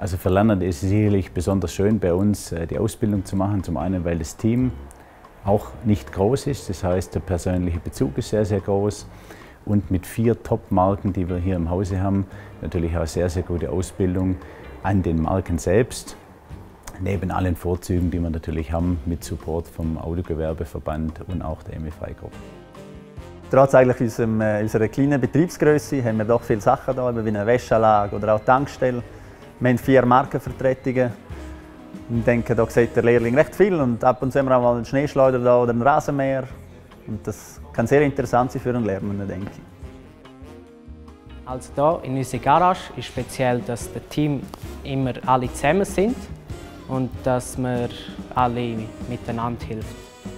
Also für Lerner ist es sicherlich besonders schön, bei uns die Ausbildung zu machen. Zum einen, weil das Team auch nicht groß ist, das heißt, der persönliche Bezug ist sehr, sehr groß. Und mit 4 Top-Marken, die wir hier im Hause haben, natürlich auch sehr, sehr gute Ausbildung an den Marken selbst. Neben allen Vorzügen, die wir natürlich haben, mit Support vom Autogewerbeverband und auch der MFI Group. Trotz eigentlich unserer kleinen Betriebsgröße haben wir doch viele Sachen da, wie eine Wäscheanlage oder auch Tankstelle. Wir haben 4 Markenvertretungen. Ich denke, da sieht der Lehrling recht viel und ab und zu haben wir auch mal einen Schneeschleuder da oder einen Rasenmäher. Und das kann sehr interessant sein für einen Lernenden, denke ich. Also hier in unserer Garage ist speziell, dass das Team immer alle zusammen sind und dass wir alle miteinander helfen.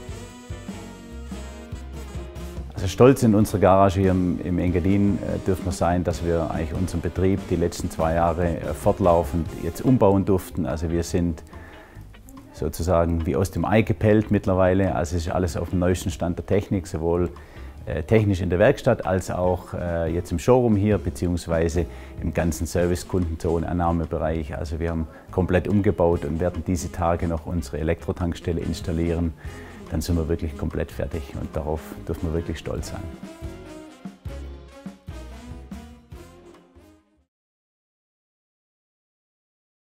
Also stolz in unserer Garage hier im Engadin dürfen wir sein, dass wir eigentlich unseren Betrieb die letzten 2 Jahre fortlaufend jetzt umbauen durften. Also wir sind sozusagen wie aus dem Ei gepellt mittlerweile. Also es ist alles auf dem neuesten Stand der Technik, sowohl technisch in der Werkstatt als auch jetzt im Showroom hier, beziehungsweise im ganzen Service-Kundenzone-Annahmebereich. Also wir haben komplett umgebaut und werden diese Tage noch unsere Elektrotankstelle installieren. Dann sind wir wirklich komplett fertig und darauf dürfen wir wirklich stolz sein.